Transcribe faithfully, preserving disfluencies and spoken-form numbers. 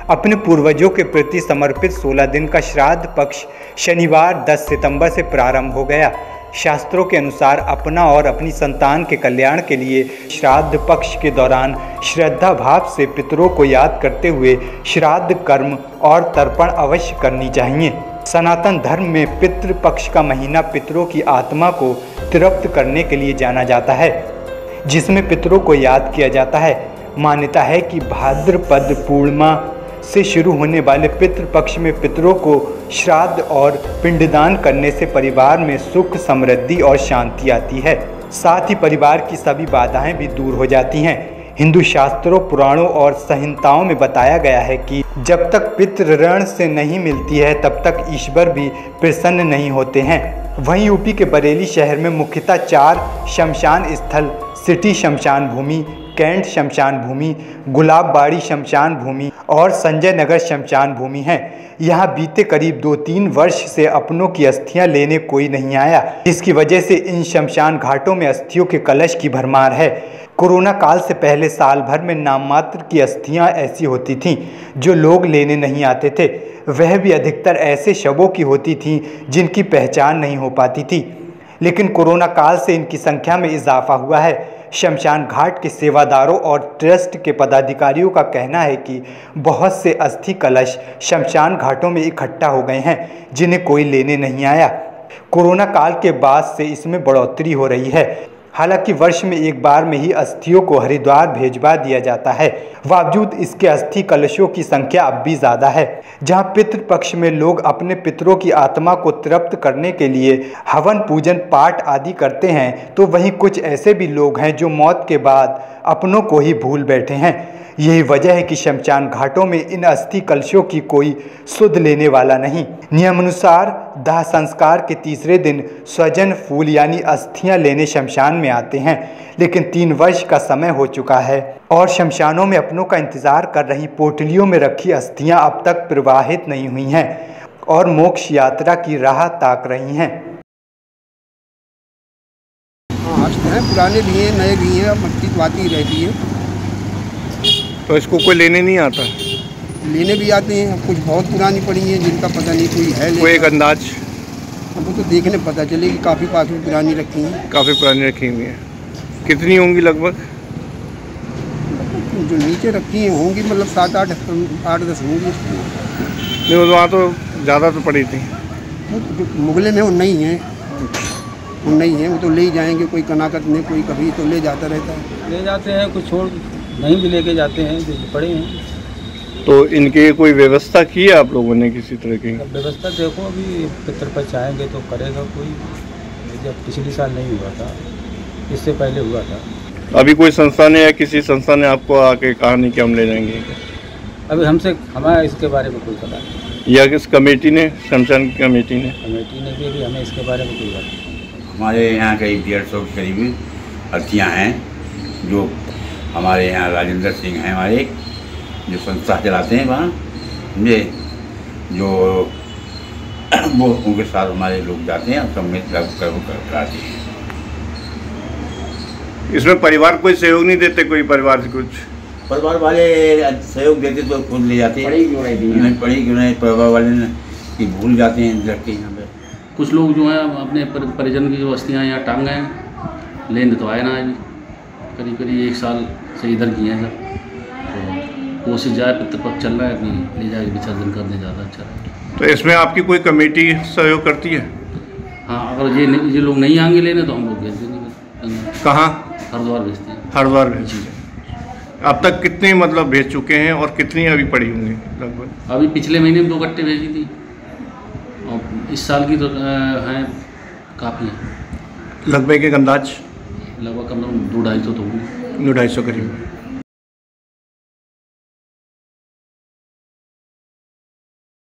अपने पूर्वजों के प्रति समर्पित सोलह दिन का श्राद्ध पक्ष शनिवार दस सितंबर से प्रारंभ हो गया। शास्त्रों के अनुसार अपना और अपनी संतान के कल्याण के लिए श्राद्ध पक्ष के दौरान श्रद्धा भाव से पितरों को याद करते हुए श्राद्ध कर्म और तर्पण अवश्य करनी चाहिए। सनातन धर्म में पितृ पक्ष का महीना पितरों की आत्मा को तृप्त करने के लिए जाना जाता है, जिसमें पितरों को याद किया जाता है। मान्यता है कि भाद्रपद पूर्णिमा से शुरू होने वाले पितृपक्ष में पितरों को श्राद्ध और पिंडदान करने से परिवार में सुख, समृद्धि और शांति आती है। साथ ही परिवार की सभी बाधाएं भी दूर हो जाती हैं। हिंदू शास्त्रों, पुराणों और संहिताओं में बताया गया है कि जब तक पितृ ऋण से नहीं मिलती है तब तक ईश्वर भी प्रसन्न नहीं होते हैं। वहीं यूपी के बरेली शहर में मुख्यतः चार शमशान स्थल सिटी शमशान भूमि, कैंट शमशान भूमि, गुलाबबाड़ी शमशान भूमि और संजय नगर शमशान भूमि हैं। यहाँ बीते करीब दो तीन वर्ष से अपनों की अस्थियां लेने कोई नहीं आया, जिसकी वजह से इन शमशान घाटों में अस्थियों के कलश की भरमार है। कोरोना काल से पहले साल भर में नाम मात्र की अस्थियां ऐसी होती थीं जो लोग लेने नहीं आते थे। वह भी अधिकतर ऐसे शवों की होती थीं जिनकी पहचान नहीं हो पाती थी। लेकिन कोरोना काल से इनकी संख्या में इजाफा हुआ है। शमशान घाट के सेवादारों और ट्रस्ट के पदाधिकारियों का कहना है कि बहुत से अस्थि कलश शमशान घाटों में इकट्ठा हो गए हैं, जिन्हें कोई लेने नहीं आया। कोरोना काल के बाद से इसमें बढ़ोतरी हो रही है। हालांकि वर्ष में एक बार में ही अस्थियों को हरिद्वार भेजवा दिया जाता है। बावजूद इसके अस्थि कलशों की संख्या अब भी ज़्यादा है। जहां पितृपक्ष में लोग अपने पितरों की आत्मा को तृप्त करने के लिए हवन, पूजन, पाठ आदि करते हैं, तो वहीं कुछ ऐसे भी लोग हैं जो मौत के बाद अपनों को ही भूल बैठे हैं। यही वजह है कि शमशान घाटों में इन अस्थि कलशों की कोई सुध लेने वाला नहीं। नियमानुसार दाह संस्कार के तीसरे दिन स्वजन फूल यानी अस्थियां लेने शमशान में आते हैं, लेकिन तीन वर्ष का समय हो चुका है और शमशानों में अपनों का इंतजार कर रही पोटलियों में रखी अस्थियां अब तक प्रवाहित नहीं हुई हैं और मोक्ष यात्रा की राह ताक रही हैं। हाँ, पुराने भी हैं, नए भी हैं, मट्टी तो आती ही रहती है। तो इसको कोई लेने नहीं आता? लेने भी आते हैं, कुछ बहुत पुरानी पड़ी हैं जिनका पता नहीं कोई है। कोई एक अंदाज? हमको तो देखने पता चले कि काफ़ी पास में पुरानी रखी हैं। काफ़ी पुरानी रखी हुई हैं। कितनी होंगी लगभग? जो नीचे रखी हैं होंगी मतलब सात आठ आठ दस होंगी। नहीं, वो वहाँ तो ज़्यादा तो पड़ी थी। जो मुगले में वो नहीं है, वो नहीं है, वो तो ले ही जाएंगे। कोई कनाकत नहीं, कोई कभी तो ले जाता रहता है। ले जाते हैं, कुछ छोड़ नहीं भी लेके जाते हैं जो पड़े हैं। तो इनके कोई व्यवस्था की है आप लोगों ने किसी तरह की? व्यवस्था देखो, अभी पितर पर चाहेंगे तो करेगा कोई। जब पिछले साल नहीं हुआ था, इससे पहले हुआ था। अभी कोई संस्था ने या किसी संस्था ने आपको आके कहा नहीं कि हम ले जाएंगे? अभी हमसे हमारा इसके बारे में कोई पता नहीं। या किस कमेटी ने, शमशान की कमेटी ने? कमेटी ने भी, भी हमें इसके बारे में कोई बात नहीं। हमारे यहाँ करीब डेढ़ सौ के करीब अस्थियाँ हैं जो हमारे यहाँ राजेंद्र सिंह हैं, हमारे जो संस्था चलाते हैं वहाँ में, जो वो उनके साथ हमारे लोग जाते हैं और सब में कराते हैं। इसमें परिवार कोई सहयोग नहीं देते? कोई परिवार से कुछ? परिवार वाले सहयोग देते तो खुद ले जाते हैं। पढ़ी क्यों नहीं पढ़ी क्यों नहीं परिवार वाले ने कि भूल जाते हैं रख के यहाँ पे। कुछ लोग जो हैं अपने परिजन की जो अस्थियाँ यहाँ टांग गए हैं, लेने तो आए ना अभी। करीब करीब एक साल से इधर किए हैं सब। तो कोशिश जाए, पितृपक्ष चल रहा है, अपनी ले जाके विसर्जन कर दें, ज़्यादा अच्छा है। तो इसमें आपकी कोई कमेटी सहयोग करती है? हाँ, अगर ये ये लोग नहीं आएंगे लेने तो हम लोग भेज देंगे। कहाँ? हरिद्वार भेजते हैं। हरिद्वार भेजते हैं। अब तक कितने मतलब भेज चुके हैं और कितनी अभी पड़ी होंगी लगभग? अभी पिछले महीने में दो कट्टे भेजी थी और इस साल की तो हैं काफ़ी है। लगभग एक अंदाज? लगभग कम से कम दो ढाई सौ तो होंगे। दो ढाई सौ करीब।